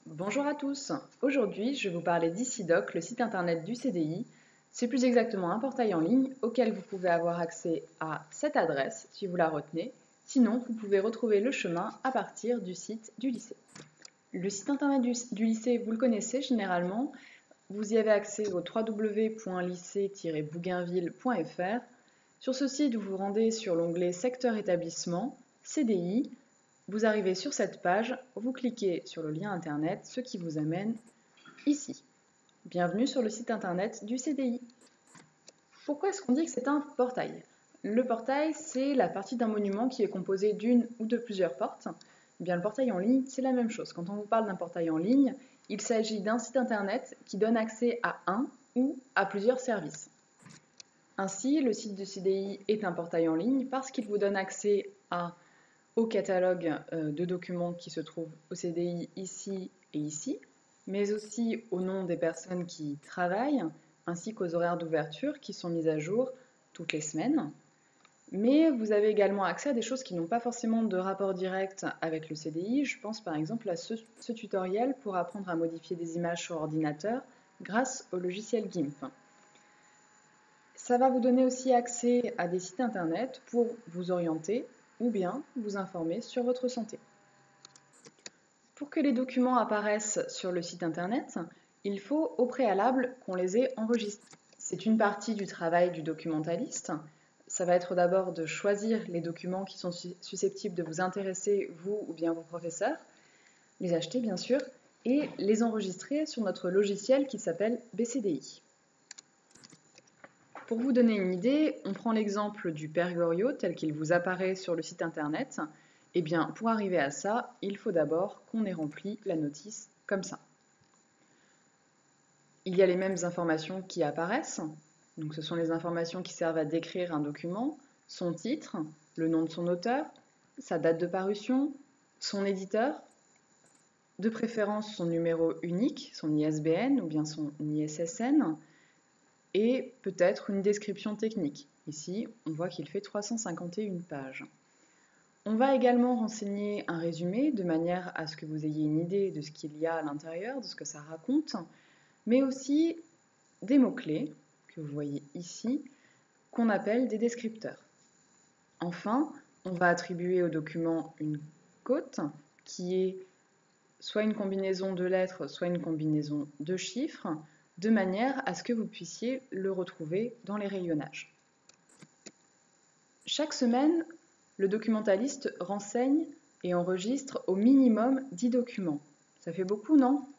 Bonjour à tous. Aujourd'hui, je vais vous parler d'ICIDOC, le site internet du CDI. C'est plus exactement un portail en ligne auquel vous pouvez avoir accès à cette adresse si vous la retenez. Sinon, vous pouvez retrouver le chemin à partir du site du lycée. Le site internet du lycée, vous le connaissez généralement. Vous y avez accès au www.lycée-bougainville.fr. Sur ce site, vous vous rendez sur l'onglet Secteur établissement, CDI. Vous arrivez sur cette page, vous cliquez sur le lien internet, ce qui vous amène ici. Bienvenue sur le site internet du CDI. Pourquoi est-ce qu'on dit que c'est un portail? Le portail, c'est la partie d'un monument qui est composée d'une ou de plusieurs portes. Eh bien, le portail en ligne, c'est la même chose. Quand on vous parle d'un portail en ligne, il s'agit d'un site internet qui donne accès à un ou à plusieurs services. Ainsi, le site du CDI est un portail en ligne parce qu'il vous donne accès au catalogue de documents qui se trouvent au CDI ici et ici, mais aussi au nom des personnes qui travaillent, ainsi qu'aux horaires d'ouverture qui sont mis à jour toutes les semaines. Mais vous avez également accès à des choses qui n'ont pas forcément de rapport direct avec le CDI. Je pense par exemple à ce tutoriel pour apprendre à modifier des images sur ordinateur grâce au logiciel GIMP. Ça va vous donner aussi accès à des sites internet pour vous orienter ou bien vous informer sur votre santé. Pour que les documents apparaissent sur le site internet, il faut au préalable qu'on les ait enregistrés. C'est une partie du travail du documentaliste. Ça va être d'abord de choisir les documents qui sont susceptibles de vous intéresser, vous ou bien vos professeurs, les acheter bien sûr, et les enregistrer sur notre logiciel qui s'appelle BCDI. Pour vous donner une idée, on prend l'exemple du Père Goriot tel qu'il vous apparaît sur le site internet. Eh bien, pour arriver à ça, il faut d'abord qu'on ait rempli la notice comme ça. Il y a les mêmes informations qui apparaissent. Donc, ce sont les informations qui servent à décrire un document, son titre, le nom de son auteur, sa date de parution, son éditeur, de préférence son numéro unique, son ISBN ou bien son ISSN, et peut-être une description technique. Ici, on voit qu'il fait 351 pages. On va également renseigner un résumé de manière à ce que vous ayez une idée de ce qu'il y a à l'intérieur, de ce que ça raconte, mais aussi des mots-clés que vous voyez ici, qu'on appelle des descripteurs. Enfin, on va attribuer au document une cote qui est soit une combinaison de lettres, soit une combinaison de chiffres, de manière à ce que vous puissiez le retrouver dans les rayonnages. Chaque semaine, le documentaliste renseigne et enregistre au minimum 10 documents. Ça fait beaucoup, non?